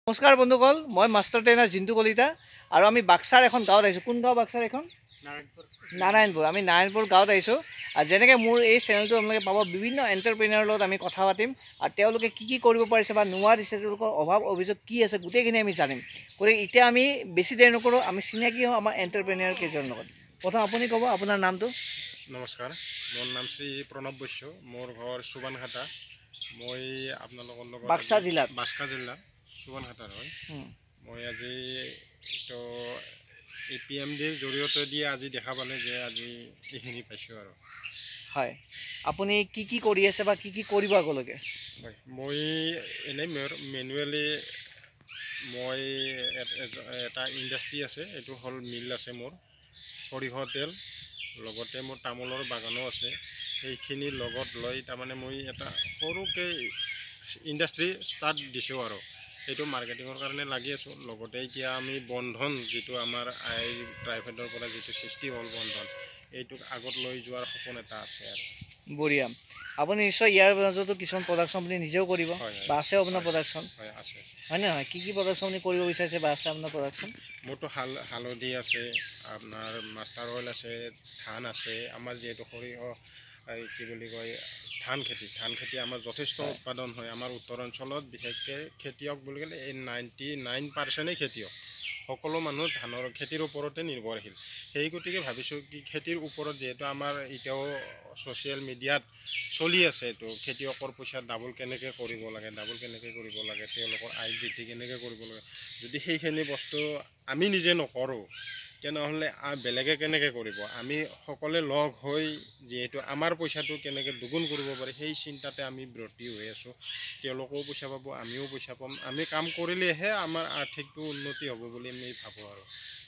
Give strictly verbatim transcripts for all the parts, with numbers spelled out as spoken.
নমস্কাৰ বন্ধুসকল, মই মাষ্টাৰ ট্ৰেইনাৰ জিন্তু কলিতা আৰু আমি বাক্সাৰ এখন গাঁৱত আহিছোঁ। কোন গাঁও বাক্সাৰ এখন? নাৰায়ণপুৰ। আমি নাৰায়ণপুৰ গাঁৱত আহিছোঁ আৰু যেনেকৈ মোৰ এই চেনেলটো আপোনালোকে পাব, বিভিন্ন এণ্টাৰপ্ৰেনাৰৰ লগত আমি কথা পাতিম আৰু তেওঁলোকে কি কি কৰিব পাৰিছে বা নোৱাৰিছে, তেওঁলোকৰ অভাৱ অভিযোগ কি আছে গোটেইখিনি আমি জানিম। গতিকে এতিয়া আমি বেছি দেৰি নকৰোঁ, আমি চিনাকি হওঁ আমাৰ এণ্টাৰপ্ৰেনাৰ কেইজনৰ লগত। প্ৰথম আপুনি ক'ব আপোনাৰ নামটো। নমস্কাৰ, মোৰ নাম শ্ৰী প্ৰণৱ বৈশ্য, মোৰ ঘৰ চুবানঘাটা। মই আপোনালোকৰ লগত বাক্সা জিলাত বাক্সা জিলা চুবানঘাটাৰ হয়। মই আজি তো এ পি এম ডিৰ জৰিয়তে দি আজি দেখা পালে যে আজি এইখিনি পাইছোঁ আৰু। হয়, আপুনি কি কি কৰি আছে বা কি কি কৰিব আগলৈকে? হয়, মই এনেই মেনুৱেলি মই এটা ইণ্ডাষ্ট্ৰী আছে, এইটো হ'ল মিল আছে মোৰ, সৰিয়হ তেল, লগতে মোৰ তামোলৰ বাগানো আছে। সেইখিনিৰ লগত লৈ তাৰমানে মই এটা সৰুকৈ ইণ্ডাষ্ট্ৰী ষ্টাৰ্ট দিছোঁ আৰু সেইটো মাৰ্কেটিঙৰ কাৰণে লাগি আছোঁ। লগতে এতিয়া আমি বন্ধন, যিটো আমাৰ আই প্ৰাইভেটৰ পৰা যিটো সৃষ্টি হ'ল বন্ধন, এইটোক আগত লৈ যোৱাৰ সপোন এটা আছে আৰু। বঢ়িয়া। আপুনি নিশ্চয় ইয়াৰ মাজতো কিছুমান প্ৰডাকশ্যন আপুনি নিজেও কৰিব বা আছেও আপোনাৰ প্ৰডাকশ্যন? হয়, আছে। হয় নহয়? কি কি প্ৰডাকশ্যন আপুনি কৰিব বিচাৰিছে বা আছে আপোনাৰ প্ৰডাকশ্যন? মোৰতো হাল হালধি আছে, আপোনাৰ মাষ্টাৰ অইল আছে, ধান আছে। আমাৰ যিহেতু সৰিয়হ এই কি বুলি কয় ধান খেতি, ধান খেতি আমাৰ যথেষ্ট উৎপাদন হয় আমাৰ উত্তৰ অঞ্চলত। বিশেষকৈ খেতিয়ক বুলি ক'লে এই নাইণ্টি নাইন পাৰ্চেণ্টেই খেতিয়ক, সকলো মানুহ ধানৰ খেতিৰ ওপৰতে নিৰ্ভৰশীল। সেই গতিকে ভাবিছোঁ কি খেতিৰ ওপৰত যিহেতু আমাৰ এতিয়াও ছ'চিয়েল মিডিয়াত চলি আছে, এইটো খেতিয়কৰ পইচা ডাবল কেনেকৈ কৰিব লাগে, ডাবল কেনেকৈ কৰিব লাগে, তেওঁলোকৰ আয় বৃদ্ধি কেনেকৈ কৰিব লাগে। যদি সেইখিনি বস্তু আমি নিজে নকৰোঁ তেনেহ'লে বেলেগে কেনেকৈ কৰিব? আমি সকলোৱে লগ হৈ যিহেতু আমাৰ পইচাটো কেনেকৈ দুগুণ কৰিব পাৰি সেই চিন্তাতে আমি ব্ৰতী হৈ আছোঁ। তেওঁলোকেও পইচা পাব, আমিও পইচা পাম। আমি কাম কৰিলেহে আমাৰ আৰ্থিকটো উন্নতি হ'ব বুলি আমি ভাবোঁ আৰু।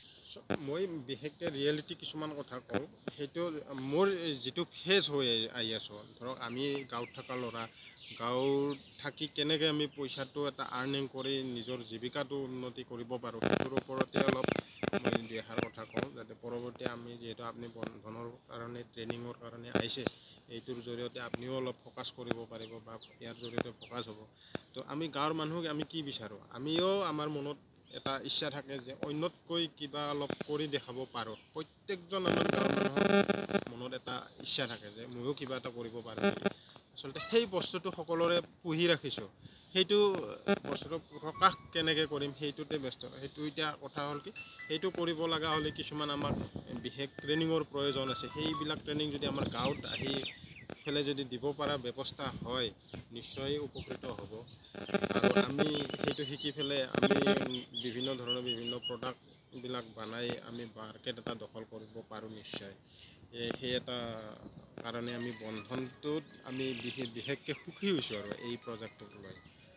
মই বিশেষকৈ ৰিয়েলিটি কিছুমান কথা কওঁ। সেইটো মোৰ যিটো ফেজ হৈ আহি আছোঁ, ধৰক আমি গাঁৱত থকা ল'ৰা, গাঁৱত থাকি কেনেকৈ আমি পইচাটো এটা আৰ্নিং কৰি নিজৰ জীৱিকাটো উন্নতি কৰিব পাৰোঁ, সেইটোৰ ওপৰতে অলপ মই দুই এষাৰ কথা কওঁ, যাতে পৰৱৰ্তী আমি যিহেতু আপুনি বন্ধনৰ কাৰণে ট্ৰেইনিঙৰ কাৰণে আহিছে, এইটোৰ জৰিয়তে আপুনিও অলপ ফ'কাছ কৰিব পাৰিব বা ইয়াৰ জৰিয়তে ফ'কাছ হ'ব। তো আমি গাঁৱৰ মানুহক আমি কি বিচাৰোঁ? আমিও আমাৰ মনত এটা ইচ্ছা থাকে যে অন্যতকৈ কিবা অলপ কৰি দেখাব পাৰোঁ। প্ৰত্যেকজন আমাৰ গাঁৱৰ মানুহৰ মনত এটা ইচ্ছা থাকে যে ময়ো কিবা এটা কৰিব পাৰোঁ। আচলতে সেই বস্তুটো সকলোৰে পুহি ৰাখিছোঁ। সেইটো বস্তুটো প্ৰকাশ কেনেকৈ কৰিম সেইটোতে ব্যস্ত। সেইটো এতিয়া কথা হ'ল কি, সেইটো কৰিব লগা হ'লে কিছুমান আমাক বিশেষ ট্ৰেইনিঙৰ প্ৰয়োজন আছে। সেইবিলাক ট্ৰেইনিং যদি আমাৰ গাঁৱত আহি পেলাই যদি দিব পৰা ব্যৱস্থা হয়, নিশ্চয় উপকৃত হ'ব। আৰু আমি সেইটো শিকি পেলাই আমি বিভিন্ন ধৰণৰ বিভিন্ন প্ৰডাক্টবিলাক বনাই আমি মাৰ্কেট এটা দখল কৰিব পাৰোঁ নিশ্চয়। সেই এটা কাৰণে আমি বন্ধনটোত আমি বিশেষ বিশেষকৈ সুখী হৈছোঁ আৰু এই প্ৰজেক্টটোক লৈ।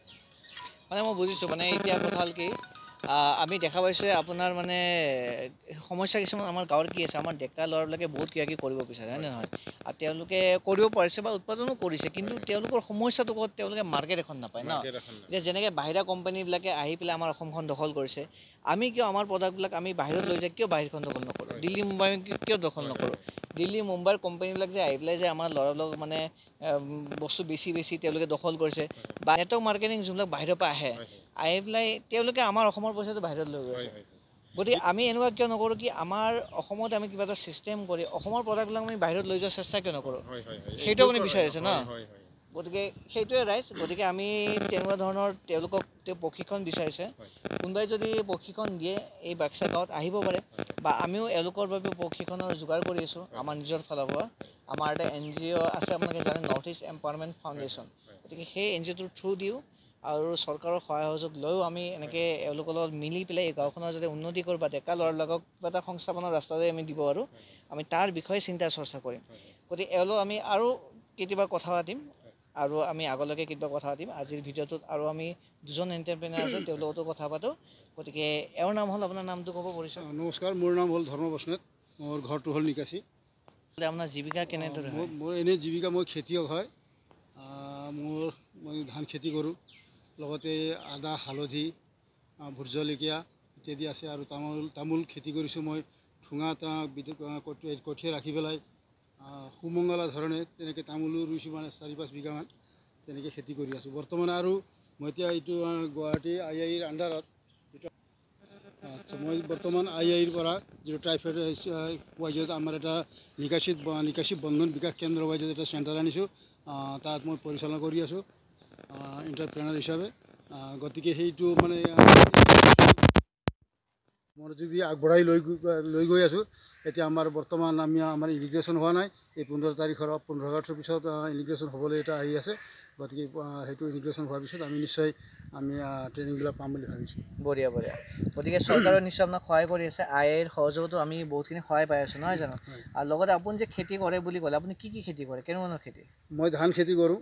মানে মই বুজিছোঁ, মানে এতিয়া কথা হ'ল কি, আমি দেখা পাইছোঁ আপোনাৰ মানে সমস্যা কিছুমান আমাৰ গাঁৱৰ কি আছে, আমাৰ ডেকা ল'ৰাবিলাকে বহুত কিবা কিবি কৰিব বিচাৰে, হয় নে নহয়? আৰু তেওঁলোকে কৰিব পাৰিছে বা উৎপাদনো কৰিছে, কিন্তু তেওঁলোকৰ সমস্যাটো ক'ত, তেওঁলোকে মাৰ্কেট এখন নাপায় ন। এতিয়া যেনেকৈ বাহিৰা কোম্পানীবিলাকে আহি পেলাই আমাৰ অসমখন দখল কৰিছে, আমি কিয় আমাৰ প্ৰডাক্টবিলাক আমি বাহিৰত লৈ যাই কিয় বাহিৰখন দখল নকৰোঁ? দিল্লী মুম্বাই কিয় দখল নকৰোঁ? দিল্লী মুম্বাইৰ কোম্পানীবিলাক যে আহি পেলাই যে আমাৰ ল'ৰাবিলাকক মানে বস্তু বেছি বেছি তেওঁলোকে দখল কৰিছে, বা নেটৱৰ্ক মাৰ্কেটিং যোনবিলাক বাহিৰৰ পৰা আহে, আহি পেলাই তেওঁলোকে আমাৰ অসমৰ পইচাটো বাহিৰত লৈ গৈছে। গতিকে আমি এনেকুৱা কিয় নকৰোঁ কি, আমাৰ অসমত আমি কিবা এটা ছিষ্টেম কৰি অসমৰ প্ৰডাক্টবিলাক আমি বাহিৰত লৈ যোৱাৰ চেষ্টা কিয় নকৰোঁ? সেইটো আপুনি বিচাৰিছে ন? গতিকে সেইটোৱে ৰাইজ। গতিকে আমি তেনেকুৱা ধৰণৰ তেওঁলোকক তেওঁ প্ৰশিক্ষণ বিচাৰিছে। কোনোবাই যদি প্ৰশিক্ষণ দিয়ে এই বাক্সা গাঁৱত আহিব পাৰে, বা আমিও এওঁলোকৰ বাবে প্ৰশিক্ষণৰ যোগাৰ কৰি আছোঁ আমাৰ নিজৰ ফালৰ পৰা। আমাৰ এটা এন জি অ' আছে, আপোনালোকে জানে, নৰ্থ ইষ্ট এম্পাৱাৰমেণ্ট ফাউণ্ডেশ্যন। গতিকে সেই এন জি অ'টোৰ থ্ৰু দিও আৰু চৰকাৰৰ সহায় সহযোগ লৈও আমি এনেকৈ এওঁলোকৰ লগত মিলি পেলাই এই গাঁওখনৰ যাতে উন্নতি কৰোঁ বা ডেকা ল'ৰাবিলাকক কিবা এটা সংস্থাপনৰ ৰাস্তাতে আমি দিব পাৰোঁ, আমি তাৰ বিষয়ে চিন্তা চৰ্চা কৰিম। গতিকে এওঁলোক আমি আৰু কেতিয়াবা কথা পাতিম, আৰু আমি আগলৈকে কেতিয়াবা কথা পাতিম। আজিৰ ভিডিঅ'টোত আৰু আমি দুজন এণ্টাৰপ্ৰেনাৰ আছে, তেওঁলোকতো কথা পাতোঁ। গতিকে এওঁৰ নাম হ'ল, আপোনাৰ নামটো ক'ব পাৰিছে? নমস্কাৰ, মোৰ নাম হ'ল ধৰ্ম বসনেত, মোৰ ঘৰটো হ'ল নিকাচি। আপোনাৰ জীৱিকা কেনেদৰে হয়? মোৰ এনেই জীৱিকা, মই খেতিয়ক হয়। মোৰ মই ধান খেতি কৰোঁ, লগতে আদা, হালধি, ভোট জলকীয়া ইত্যাদি আছে, আৰু তামোল তামোল খেতি কৰিছোঁ মই। ঠুঙা কঠীয়া ৰাখি পেলাই সুমংগলা ধৰণে তেনেকৈ তামোলো ৰুইছোঁ, মানে চাৰি পাঁচ বিঘামান তেনেকৈ খেতি কৰি আছোঁ বৰ্তমান। আৰু মই এতিয়া এইটো আহ, গুৱাহাটী আই আইৰ আণ্ডাৰত এইটো আচ্ছা মই বৰ্তমান আই আইৰ পৰা যিটো ট্ৰাইফেড ৱাইজত আমাৰ এটা নিকাশিত নিকাশী বন্ধন বিকাশ কেন্দ্ৰ ৱাইজত এটা চেণ্টাৰ আনিছোঁ। আহ, তাত মই পৰিচালনা কৰি আছোঁ এণ্টাৰপ্ৰেনাৰ হিচাপে। আহ, গতিকে সেইটো মানে মনোযোগী আগবঢ়াই লৈ লৈ গৈ আছোঁ। এতিয়া আমাৰ বৰ্তমান আমি আমাৰ ইমিগ্ৰেশ্যন হোৱা নাই। এই পোন্ধৰ তাৰিখৰ পোন্ধৰ আগষ্টৰ পিছত ইমিগ্ৰেশ্যন হ'বলৈ এটা আহি আছে। গতিকে সেইটো ইমিগ্ৰেশ্যন হোৱাৰ পিছত আমি নিশ্চয় আমি ট্ৰেইনিংবিলাক পাম বুলি ভাবিছোঁ। বঢ়িয়া বঢ়িয়া। গতিকে চৰকাৰে নিশ্চয় আপোনাক সহায় কৰি আছে। আই আইৰ সহযোগতো আমি বহুতখিনি সহায় পাই আছোঁ, নহয় জানো? আৰু লগতে আপুনি যে খেতি কৰে বুলি ক'লে, আপুনি কি কি খেতি কৰে, কেনেকুৱা ধৰণৰ খেতি? মই ধান খেতি কৰোঁ,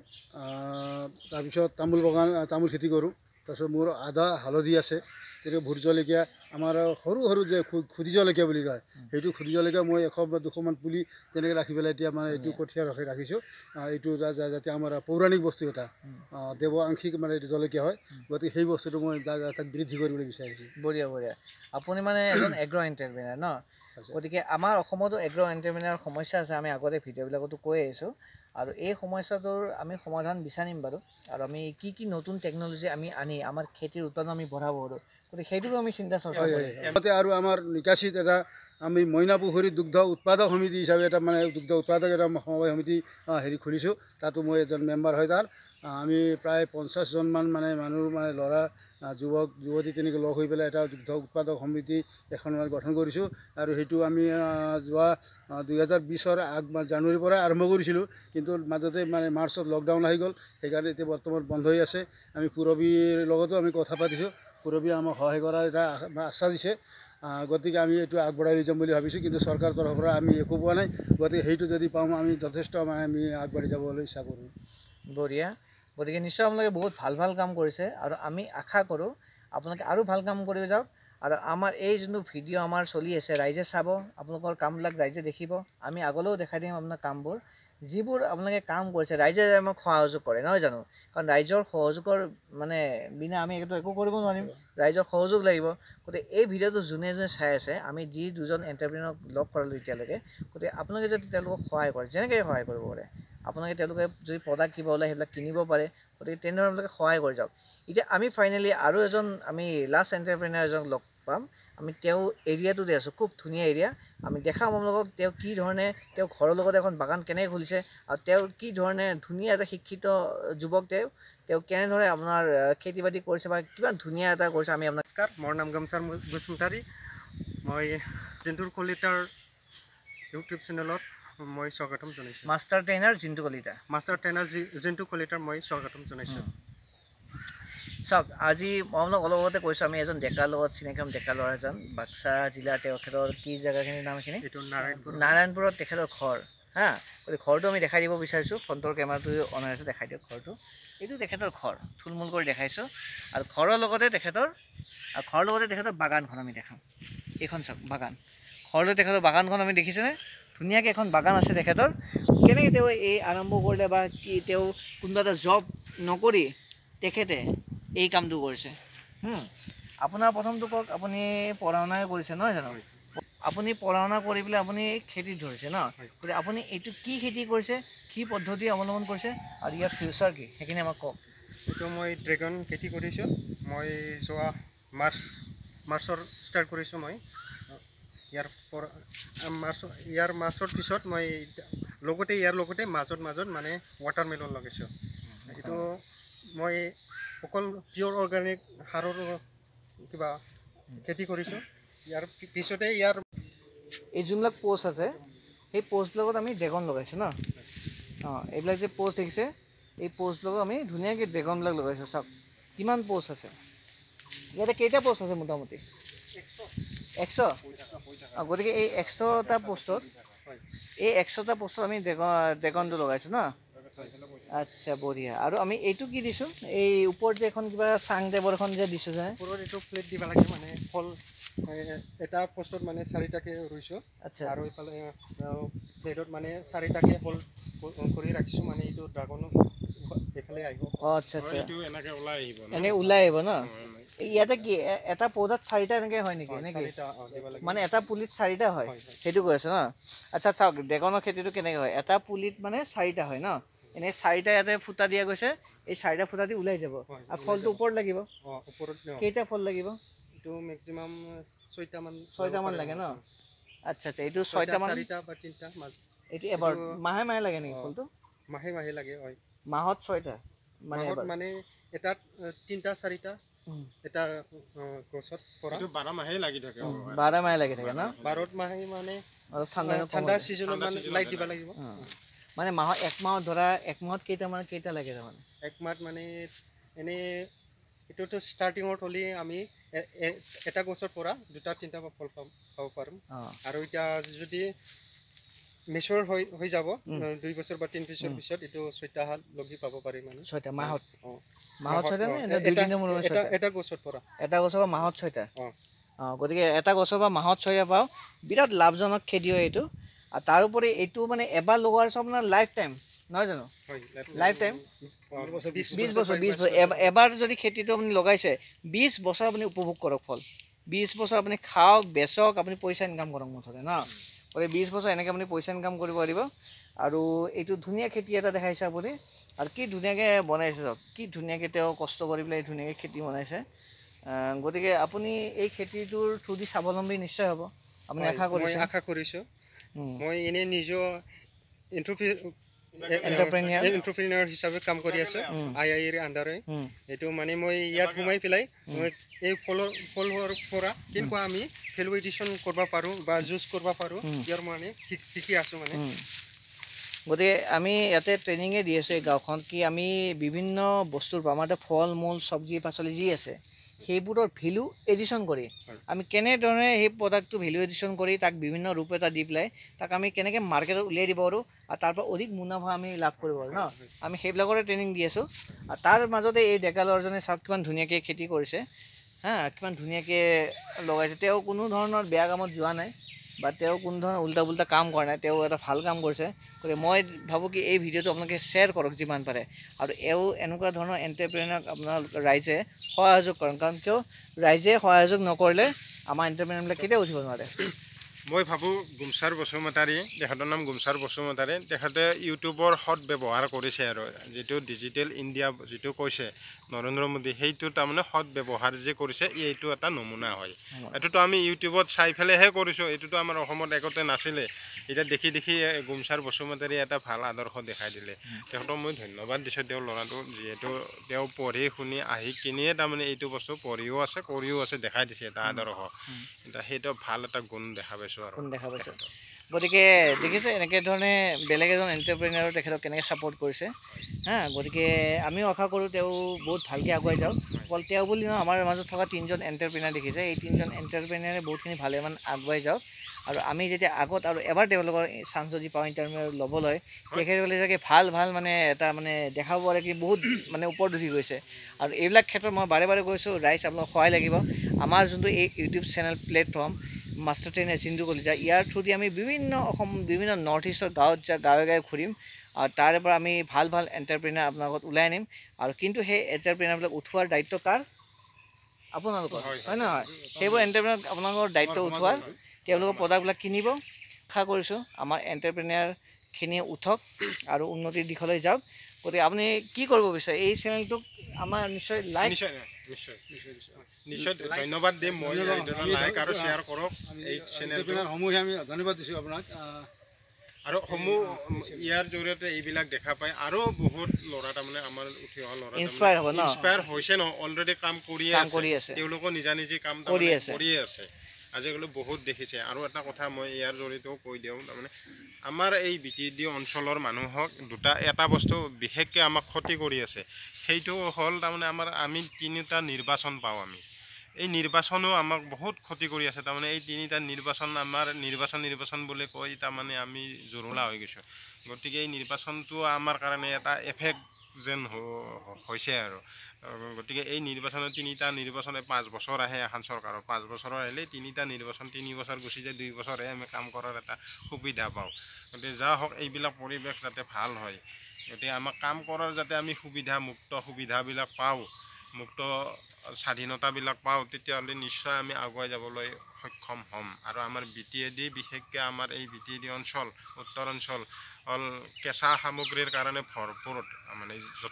তাৰপিছত তামোল বাগান তামোল খেতি কৰোঁ। তাৰপিছত মোৰ আদা হালধি আছে, তেনেকৈ ভোট জলকীয়া, আমাৰ সৰু সৰু যে খুদি জলকীয়া বুলি কয়, সেইটো খুদি জলকীয়া মই এশ বা দুশমান পুলি তেনেকৈ ৰাখি পেলাই এতিয়া মানে এইটো কঠীয়া ৰাখি ৰাখিছোঁ। এইটো যাতে আমাৰ পৌৰাণিক বস্তু এটা দেৱ আংশিক মানে এইটো জলকীয়া হয়। গতিকে সেই বস্তুটো মই তাক বৃদ্ধি কৰিবলৈ বিচাৰিছোঁ। বঢ়িয়া বঢ়িয়া। আপুনি মানে এজন এগ্ৰ এণ্টাৰপ্ৰেনাৰ ন? গতিকে আমাৰ অসমতো এগ্ৰ এণ্টাৰপ্ৰেনাৰ সমস্যা আছে, আমি আগতে ভিডিঅ'বিলাকতো কৈ আহিছোঁ। আৰু এই সমস্যাটোৰ আমি সমাধান বিচাৰিম বাৰু। আৰু আমি কি কি নতুন টেকন'লজি আমি আনি আমাৰ খেতিৰ উৎপাদন আমি বঢ়াব পাৰোঁ, গতিকে সেইটোৰো আমি চিন্তা চৰ্চা কৰিম। লগতে আৰু আমাৰ নিকাশিত এটা আমি মইনা পুখুৰী দুগ্ধ উৎপাদক সমিতি হিচাপে এটা মানে দুগ্ধ উৎপাদক এটা সমবায় সমিতি হেৰি খুলিছোঁ। তাতো মই এজন মেম্বাৰ হয়। তাৰ আমি প্ৰায় পঞ্চাছজনমান মানে মানুহ মানে ল'ৰা যুৱক যুৱতী তেনেকৈ লগ হৈ পেলাই এটা দুগ্ধ উৎপাদক সমিতি এখন মানে গঠন কৰিছোঁ। আৰু সেইটো আমি যোৱা দুহেজাৰ বিছৰ আগ জানুৱাৰীৰ পৰা আৰম্ভ কৰিছিলোঁ, কিন্তু মাজতে মানে মাৰ্চত লকডাউন আহি গ'ল। সেইকাৰণে এতিয়া বৰ্তমান বন্ধ হৈ আছে। আমি পুৰবীৰ লগতো আমি কথা পাতিছোঁ, পুৰবীয়ে আমাক সহায় কৰাৰ এটা আশ্বাস দিছে। গতিকে আমি এইটো আগবঢ়াই লৈ যাম বুলি ভাবিছোঁ, কিন্তু চৰকাৰৰ তৰফৰ পৰা আমি একো পোৱা নাই। গতিকে সেইটো যদি পাওঁ আমি যথেষ্ট মানে আমি আগবাঢ়ি যাবলৈ ইচ্ছা কৰোঁ। বঢ়িয়া। গতিকে নিশ্চয় আপোনালোকে বহুত ভাল ভাল কাম কৰিছে, আৰু আমি আশা কৰোঁ আপোনালোকে আৰু ভাল কাম কৰি যাওক। আৰু আমাৰ এই যোনটো ভিডিঅ' আমাৰ চলি আছে, ৰাইজে চাব, আপোনালোকৰ কামবিলাক ৰাইজে দেখিব। আমি আগলৈও দেখাই দিম আপোনাৰ কামবোৰ, যিবোৰ আপোনালোকে কাম কৰিছে। ৰাইজে আমাক সহযোগ কৰে, নহয় জানো? কাৰণ ৰাইজৰ সহযোগৰ মানে বিনা আমি এইটো একো কৰিব নোৱাৰিম, ৰাইজৰ সহযোগ লাগিব। গতিকে এই ভিডিঅ'টো যোনে যোনে চাই আছে, আমি যি দুজন এণ্টাৰপ্ৰেনাৰক লগ কৰালোঁ এতিয়ালৈকে, গতিকে আপোনালোকে যদি তেওঁলোকক সহায় কৰে, যেনেকৈ সহায় কৰিব পাৰে, আপোনালোকে তেওঁলোকে যদি প্ৰডাক্ট কিবা ওলায় সেইবিলাক কিনিব পাৰে, গতিকে তেনেদৰে আপোনালোকে সহায় কৰি যাওক। এতিয়া আমি ফাইনেলি আৰু এজন আমি লাষ্ট এণ্টাৰপ্ৰেনাৰ এজন লগ পাম। আমি তেওঁ এৰিয়াটোতে আছোঁ, খুব ধুনীয়া এৰিয়া। আমি দেখাম আপোনালোকক তেওঁ কি ধৰণে তেওঁ ঘৰৰ লগতে এখন বাগান কেনেকৈ খুলিছে, আৰু তেওঁ কি ধৰণে ধুনীয়া এটা শিক্ষিত যুৱক। তেওঁ তেওঁ কেনেদৰে আপোনাৰ খেতি বাতি কৰিছে বা কিমান ধুনীয়া এটা কৰিছে। আমি আপোনাক নমস্কাৰ, মোৰ নাম গমচাৰ বসুমতাৰী। মই জিণ্টু কলিতাৰ ইউটিউব চেনেলত মই স্বাগতম জনাইছোঁ। Master trainer Jintu Kalita. Master trainer Jintu কলিতাৰ মই স্বাগতম জনাইছোঁ। চাওক, আজি মই আপোনাক অলপ আগতে কৈছোঁ, আমি এজন ডেকাৰ লগত চিনাকি হ'ম। ডেকা ল'ৰা এজন বাক্সা জিলাৰ, তেখেতৰ কি জেগাখিনিৰ নাম এইখিনি? এইটো নাৰায়ণপুৰ। নাৰায়ণপুৰত তেখেতৰ ঘৰ। হা, গতিকে ঘৰটো আমি দেখাই দিব বিচাৰিছোঁ। ফ্ৰণ্টৰ কেমেৰাটো অন হৈ আছে, দেখাই দিয়ক ঘৰটো। এইটো তেখেতৰ ঘৰ, থুলমূল কৰি দেখাইছোঁ। আৰু ঘৰৰ লগতে তেখেতৰ আৰু ঘৰৰ লগতে তেখেতৰ বাগানখন আমি দেখাম। এইখন চাওক বাগান, ঘৰলৈ তেখেতৰ বাগানখন আমি দেখিছেনে? ধুনীয়াকৈ এখন বাগান আছে তেখেতৰ। কেনেকৈ তেওঁ এই আৰম্ভ কৰিলে, বা কি তেওঁ কোনোবা এটা জব নকৰি তেখেতে এই কামটো কৰিছে। আপোনাৰ প্ৰথমটো কওক, আপুনি পঢ়া শুনাই কৰিছে, নহয় জানো? আপুনি পঢ়া শুনা কৰি পেলাই আপুনি খেতিত ধৰিছে ন? গতিকে আপুনি এইটো কি খেতি কৰিছে, কি পদ্ধতি অৱলম্বন কৰিছে, আৰু ইয়াৰ ফিউচাৰ কি, সেইখিনি আমাক কওক। এইটো মই ড্ৰেগন খেতি কৰিছোঁ। মই যোৱা মাৰ্চ মাৰ্চৰ ষ্টাৰ্ট কৰিছোঁ। মই ইয়াৰ পৰা মাৰ্চ ইয়াৰ মাৰ্চৰ পিছত মই লগতে ইয়াৰ লগতে মাজত মাজত মানে ৱাটাৰমেলন লগাইছোঁ। এইটো মই অকল পিয়'ৰ অৰ্গেনিক সাৰৰ কিবা খেতি কৰিছোঁ। ইয়াৰ পিছতে ইয়াৰ এই যোনবিলাক পোষ্ট আছে, সেই পোষ্টবিলাকত আমি ড্ৰেগন লগাইছোঁ ন? অঁ, এইবিলাক যে পোষ্ট দেখিছে, এই পোষ্টবিলাকত আমি ধুনীয়াকৈ ড্ৰেগনবিলাক লগাইছোঁ। চাওক কিমান পোষ্ট আছে ইয়াতে, কেইটা পোষ্ট আছে মোটামুটি? এশ। অঁ, গতিকে এই এশটা পোষ্টত এই এশটা পোষ্টত আমি ড্ৰেগন ড্ৰেগনটো লগাইছোঁ ন? আচ্ছা, বঢ়িয়া। আৰু আমি এইটো কি দিছোঁ, এই ওপৰত যে এখন কিবা চাং টাইপৰ এখন যে দিছোঁ যে, ওপৰত এইটো প্লেট দিব লাগে, মানে ফল এটা পোষ্টত মানে চাৰিটাকৈ ৰুইছোঁ। আচ্ছা, আৰু এইফালে প্লেটত মানে চাৰিটাকৈ ফল কৰি ৰাখিছোঁ। মানে এইটো ড্ৰাগনো এইফালে আহিব। অঁ, আচ্ছা আচ্ছা, এইটো এনেকৈ ওলাই আহিব, এনেকৈ ওলাই আহিব ন? ইয়াতে কি এটা পৌধাত চাৰিটা এনেকৈ হয় নেকি? এনেকৈ মানে এটা পুলিত চাৰিটা হয়, সেইটো কৈ আছে ন? আচ্ছা, চাওক ড্ৰেগনৰ খেতিটো কেনেকৈ হয়, এটা পুলিত মানে চাৰিটা হয় ন? এনেকৈ চাৰিটা ইয়াতে ফুটা দিয়া গৈছে। এই চাৰিটা ফুটা দি ওলাই যাব হয়, আৰু ওলাই ফলটো যাব। ওপৰত লাগিব অ ওপৰত ন কেইটা ফল লাগিব এইটো মেক্সিমাম ছয়টা মান ছয়টা মান লাগে ন আচ্ছা আচ্ছা এইটো ছয়টা মান চাৰিটা বা তিনিটা মাজ এইটো এবাৰ এইটো- মাহে মাহে লাগে নেকি অ। ফলটো মাহে মাহে লাগে হয় মাহত ছয়টা মানে মাহত এবাৰ মানে এটাত আহ, তিনিটা চাৰিটা উম, এটা আহ, গছত পৰা এইটো বাৰ মাহেই লাগি থাকে উম, হ'ব পাৰে। বাৰ মাহে লাগি থাকে ন বাৰত মাহে মানে অলপ ঠাণ্ডা দিনত কম ঠাণ্ডা লাগে। ছিজনত ঠাণ্ডা মানে seasonত লাইট হে দিব লাগে। লাগিব অ। মানে মাহত এক মাহত ধৰা এক মাহত কেইটা মানে কেইটা লাগে তাৰমানে এক মাহ মানে এনে এইটোতো ষ্টাৰ্টিঙত হ'লে আমি এ- এ- এটা গছৰ পৰা দুটা তিনিটা ফল পাম পাব পাৰিম অ আৰু এতিয়া যদি মেচৰ হৈ হৈ যাব উম। আহ, দুই বছৰ বা তিনি বছৰ উম। পিছত এইটো ছয়টা হাত লগি পাব পাৰি মানে ছয়টা মাহত অ মাহত ছয়টা অ, নে এ- নে দুই এটা তিনিটা মূৰে মূৰে এটা ছয়টা এটা গছৰ পৰা এটা গছৰ পৰা মাহত ছয়টা অ। অ গতিকে এটা গছৰ পৰা মাহত ছয়টা পাওঁ বিৰাট লাভজনক খেতি হয় এইটো আৰু তাৰোপৰি এইটো মানে এবাৰ লগোৱাৰ পিছত আপোনাৰ লাইফ টাইম নহয় জানো হয় Lifetime? অ, বিশ বিশ বছৰ বছৰ বিশ বছৰ এব- এবাৰ যদি খেতিটো আপুনি লগাইছে বিশ বছৰ আপুনি উপভোগ কৰক ফল বিশ বছৰ আপুনি খাওক বেচক আপুনি পইচা ইনকাম কৰক মুঠতে ন গতিকে বিশ বছৰ এনেকৈ আপুনি পইচা ইনকাম কৰিব পাৰিব আৰু এইটো ধুনীয়া খেতি এটা দেখাইছে আপুনি আৰু কি ধুনীয়াকৈ বনাইছে চাওক কি ধুনীয়াকৈ তেওঁ কষ্ট কৰি পেলাই ধুনীয়াকৈ খেতি বনাইছে আহ, গতিকে আপুনি এই খেতিটোৰ থ্ৰু দি স্বাৱলম্বী নিশ্চয় হ'ব আপুনি হয়, আশা মই কৰিছে আশা কৰিছো উম, মই এনে নিজৰ Entrepreneur? এণ্টাৰপ্ৰিনাৰ হিচাপে কাম কৰি আছো উম, আই আই এৰ আণ্ডাৰে উম, এইটো মানে মই ইয়াত সোমাই পেলাই উম। মই এই ফলৰ ফলৰ পৰা কেনেকুৱা আমি ভেলু এডিশ্যন কৰিব পাৰোঁ বা জুচ কৰিব পাৰোঁ উম। ইয়াৰ মানে শিক- শিকি আছো মানে উম। গতিকে আমি ইয়াতে ট্ৰেইনিঙে দি আছোঁ এই গাঁওখন কি আমি বিভিন্ন বস্তুৰ পৰা আমাৰ এতিয়া ফল মূল চব্জি পাচলি যি আছে সেইবোৰৰ ভেলু এডিশ্যন কৰি হয়। আমি কেনেধৰণে সেই প্ৰডাক্টটো ভেলু এডিশ্যন কৰি তাক বিভিন্ন ৰূপ এটা দি পেলাই তাক আমি কেনেকৈ মাৰ্কেটত উলিয়াই দিব পাৰোঁ আৰু তাৰ পৰা অধিক মুনাফা আমি লাভ কৰিব পাৰোঁ ন আমি সেইবিলাকৰে ট্ৰেইনিং দি আছোঁ আৰু তাৰ মাজতে এই ডেকা ল'ৰাজনে চাওক কিমান ধুনীয়াকৈ খেতি কৰিছে হা কিমান ধুনীয়াকৈ লগাইছে তেওঁ কোনো ধৰণৰ বেয়া কামত যোৱা নাই বা তেওঁ কোনো ধৰণৰ উল্টা পুল্টা কাম কৰা নাই তেওঁ এটা ভাল কাম কৰিছে গতিকে মই ভাবোঁ কি এই ভিডিঅ'টো আপোনালোকে শ্বেয়াৰ কৰক যিমান পাৰে আৰু এও এনেকুৱা ধৰণৰ এণ্টাৰপ্ৰেনাৰক আপোনাৰ ৰাইজে সহযোগ কৰক কাৰণ কিয় ৰাইজে সহযোগ নকৰিলে আমাৰ এণ্টাৰপ্ৰেনাৰবিলাক কেতিয়াও উঠিব নোৱাৰে মই ভাবোঁ গুমচাৰ বসুমতাৰী তেখেতৰ নাম গুমচাৰ বসুমতাৰী তেখেতে ইউটিউবৰ সৎ ব্যৱহাৰ কৰিছে আৰু যিটো ডিজিটেল ইণ্ডিয়া যিটো কৈছে নৰেন্দ্ৰ মোদী সেইটো তাৰমানে সৎ ব্যৱহাৰ যে কৰিছে এইটো এটা নমুনা হয় এইটোতো আমি ইউটিউবত চাই পেলাইহে কৰিছোঁ এইটোতো আমাৰ অসমত আগতে নাছিলে এতিয়া দেখি দেখি গুমচাৰ বসুমতাৰী এটা ভাল আদৰ্শ দেখাই দিলে তেখেতক মই ধন্যবাদ দিছোঁ তেওঁৰ ল'ৰাটো যিহেতু তেওঁ পঢ়ি শুনি আহি কিনিয়ে তাৰমানে এইটো বস্তু পঢ়িও আছে কৰিও আছে দেখাই দিছে এটা আদৰ্শ এতিয়া সেইটো ভাল এটা গুণ দেখা পাইছোঁ আৰু কোন দেখা পাইছে গতিকে দেখিছে এনেকৈ ধৰণে বেলেগ এজন এণ্টাৰপ্ৰেনাৰো তেখেতক কেনেকৈ ছাপোৰ্ট কৰিছে হা গতিকে আমিও আশা কৰোঁ তেওঁ বহুত ভালকৈ আগুৱাই যাওক অকল তেওঁ বুলি নহয় আমাৰ মাজত থকা তিনিজন এণ্টাৰপ্ৰেনাৰ দেখিছে এই তিনিজন এণ্টাৰপ্ৰেনাৰে বহুতখিনি ভালেমান আগুৱাই যাওক আৰু আমি যেতিয়া আগত আৰু এবাৰ তেওঁলোকৰ চান্স যদি পাওঁ ইণ্টাৰপ্ৰেনাৰ ল'বলৈ তেখেতসকলে চাগে ভাল ভাল মানে এটা মানে দেখাব পাৰে কি বহুত মানে ওপৰত উঠি গৈছে আৰু এইবিলাক ক্ষেত্ৰত মই বাৰে বাৰে কৈছোঁ ৰাইজ আপোনাক সহায় লাগিব আমাৰ যোনটো এই YouTube channel platform master trainer Chintu Kalita ইয়াৰ থ্ৰু দি আমি বিভিন্ন অসম বিভিন্ন নৰ্থ ইষ্টৰ গাঁৱত যা গাঁৱে গাঁৱে ঘূৰিম আৰু তাৰে পৰা আমি ভাল ভাল এণ্টাৰপ্ৰেনাৰ আপোনাৰ আগত ওলাই আনিম আৰু কিন্তু সেই এণ্টাৰপ্ৰেনাৰবিলাক উঠোৱাৰ দায়িত্ব কাৰ আপোনালোকৰ হয় নহয় সেইবোৰ এণ্টাৰপ্ৰেনাৰ আপোনালোকৰ দায়িত্ব উঠোৱাৰ তেওঁলোকৰ প্ৰডাক্টবিলাক কিনিব আশা কৰিছোঁ আমাৰ এণ্টাৰপ্ৰেনাৰখিনিয়ে উঠক আৰু উন্নতিৰ দিশলৈ যাওক গতিকে আপুনি কি কৰিব বিচাৰে এই চেনেলটোক আমাৰ নিশ্চয় লাইক নিশ্চয় নিশ্চয় নিশ্চয় ধন্যবাদ দিম মই লাইক আৰু শ্বেয়াৰ কৰক এই চেনেলটো এণ্টাৰপ্ৰেনাৰসমূহে আমি ধন্যবাদ দিছোঁ আপোনাক আহ, আৰু সমূহ ইয়াৰ জৰিয়তে এইবিলাক দেখা পায় আৰু বহুত ল'ৰা তাৰমানে আমাৰ উঠি অহা ল'ৰা ইনস্পায়াৰ হ'ব ন ইনস্পায়াৰ হৈছে নহয় অলৰেডি কাম কৰিয়ে কাম আছে কৰি আছে তেওঁলোকো নিজা নিজে কাম কৰি তাৰমানে আছে। কৰিয়ে আছে আজিকালি বহুত দেখিছে আৰু এটা কথা মই ইয়াৰ জৰিয়তেও কৈ দিওঁ তাৰমানে আমাৰ এই বি টি ডি অঞ্চলৰ মানুহক দুটা এটা বস্তু বিশেষকৈ আমাক ক্ষতি কৰি আছে সেইটো হ'ল তাৰমানে আমাৰ আমি তিনিটা নিৰ্বাচন পাওঁ আমি এই নিৰ্বাচনো আমাক বহুত ক্ষতি কৰি আছে তাৰমানে এই তিনিটা নিৰ্বাচন আমাৰ নিৰ্বাচন নিৰ্বাচন বুলি কৈ তাৰমানে আমি জুৰুলা হৈ গৈছোঁ গতিকে এই নিৰ্বাচনটো আমাৰ কাৰণে এটা এফেক্ট যেন হৈছে আৰু গতিকে এই নিৰ্বাচনত তিনিটা নিৰ্বাচনে পাঁচ বছৰ আহে এখন চৰকাৰৰ পাঁচ বছৰৰ আহিলে তিনিটা নিৰ্বাচন তিনি বছৰ গুচি যায় দুই বছৰহে আমি কাম কৰাৰ এটা সুবিধা পাওঁ গতিকে যা হওক এইবিলাক পৰিৱেশ যাতে ভাল হয় গতিকে আমাক কাম কৰাৰ যাতে আমি সুবিধা মুক্ত সুবিধাবিলাক পাওঁ মুক্ত স্বাধীনতাবিলাক পাওঁ তেতিয়াহ'লে নিশ্চয় আমি আগুৱাই যাবলৈ সক্ষম হ'ম আৰু আমাৰ বি টি এ ডি বিশেষকৈ আমাৰ এই বি টি এ ডি অঞ্চল উত্তৰ অঞ্চল অল কেঁচা সামগ্ৰীৰ কাৰণে ভৰপূৰ মানে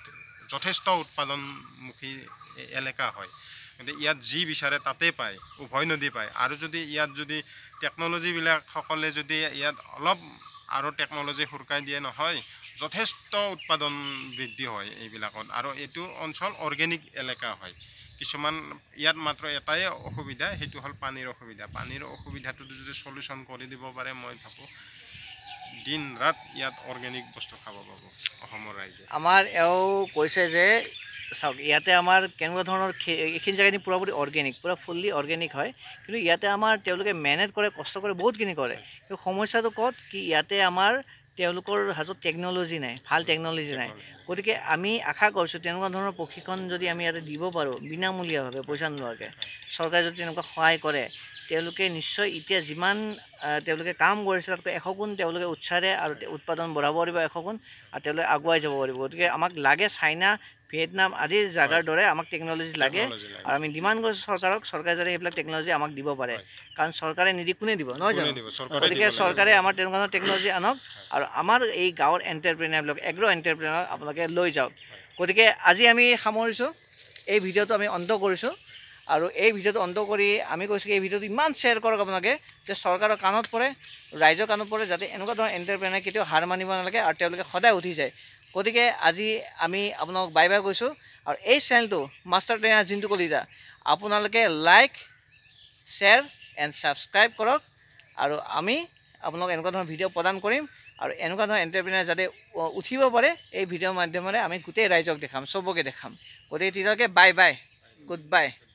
যথেষ্ট উৎপাদনমুখী এলেকা হয়। গতিকে ইয়াত যি বিচাৰে তাতে পায়, উভয় নদী পায়। আৰু যদি ইয়াত যদি টেকন'লজিবিলাক সকলে যদি ইয়াত অলপ আৰু টেকন'লজি সুৰকাই দিয়ে নহয়, যথেষ্ট উৎপাদন বৃদ্ধি হয় এইবিলাকত। আৰু এইটো অঞ্চল অৰ্গেনিক এলেকা হয়। কিছুমান ইয়াত মাত্ৰ এটাই অসুবিধা, সেইটো হ'ল পানীৰ অসুবিধা। পানীৰ অসুবিধাটো যদি চলিউশ্যন কৰি দিব পাৰে, মই ভাবোঁ দিন ৰাত ইয়াত অৰ্গেনিক বস্তু খাব পাব অসমৰ ৰাইজে। আমাৰ এওঁ কৈছে যে চাওক ইয়াতে আমাৰ কেনেকুৱা ধৰণৰ এইখিনি জেগাখিনি পূৰাপুৰি অৰ্গেনিক, পূৰা ফুল্লি অৰ্গেনিক হয়। কিন্তু ইয়াতে আমাৰ তেওঁলোকে মেনেজ কৰে, কষ্ট কৰে, বহুতখিনি কৰে। কিন্তু সমস্যাটো ক'ত কি ইয়াতে আমাৰ তেওঁলোকৰ হাতত টেকন'লজি নাই, ভাল টেকন'লজি নাই। গতিকে আমি আশা কৰিছোঁ তেনেকুৱা ধৰণৰ প্ৰশিক্ষণ যদি আমি ইয়াতে দিব পাৰোঁ বিনামূলীয়াভাৱে, পইচা নোলোৱাকৈ, চৰকাৰে যদি তেনেকুৱা সহায় কৰে, তেওঁলোকে নিশ্চয় এতিয়া যিমান তেওঁলোকে কাম কৰিছে তাতকৈ এশ গুণ তেওঁলোকে উৎসাহেৰে আৰু উৎপাদন বঢ়াব পাৰিব, এশ গুণ, আৰু তেওঁলোকে আগুৱাই যাব পাৰিব। গতিকে আমাক লাগে চাইনা, ভিয়েটনাম আদিৰ জাগাৰ দৰে আমাক টেকন'লজি লাগে। আৰু আমি ডিমাণ্ড কৰিছোঁ চৰকাৰক, চৰকাৰে যাতে সেইবিলাক টেকন'লজি আমাক দিব পাৰে। কাৰণ চৰকাৰে নিদি কোনে দিব, নহয় জানো? গতিকে চৰকাৰে আমাৰ তেনেকুৱা ধৰণৰ টেকন'লজি আনক, আৰু আমাৰ এই গাঁৱৰ এণ্টাৰপ্ৰেনাৰবিলাক, এগ্ৰ' এণ্টাৰপ্ৰেনাৰ আপোনালোকে লৈ যাওক। গতিকে আজি আমি সামৰিছোঁ, এই ভিডিঅ'টো আমি অন্ত কৰিছোঁ। আৰু এই ভিডিঅ'টো অন্ত কৰি আমি কৈছোঁ কি এই ভিডিঅ'টো ইমান শ্বেয়াৰ কৰক আপোনালোকে যে চৰকাৰৰ কাণত পৰে, ৰাইজৰ কাণত পৰে, যাতে এনেকুৱা ধৰণৰ এণ্টাৰপ্ৰেনাৰ কেতিয়াও হাৰ মানিব নালাগে আৰু তেওঁলোকে সদায় উঠি যায়। গতিকে আজি আমি আপোনালোকক বাই বাই কৈছোঁ। আৰু এই চেনেলটো মাষ্টাৰ ট্ৰেইনাৰ জিন্তু কলিতা আপোনালোকে লাইক, শ্বেয়াৰ এণ্ড ছাবস্ক্ৰাইব কৰক। আৰু আমি আপোনালোকক এনেকুৱা ধৰণৰ ভিডিঅ' প্ৰদান কৰিম, আৰু এনেকুৱা ধৰণৰ এণ্টাৰপ্ৰেনাৰ যাতে উঠিব পাৰে এই ভিডিঅ'ৰ মাধ্যমেৰে আমি গোটেই ৰাইজক দেখাম, চবকে দেখাম। গতিকে তেতিয়ালৈকে বাই বাই, গুড বাই।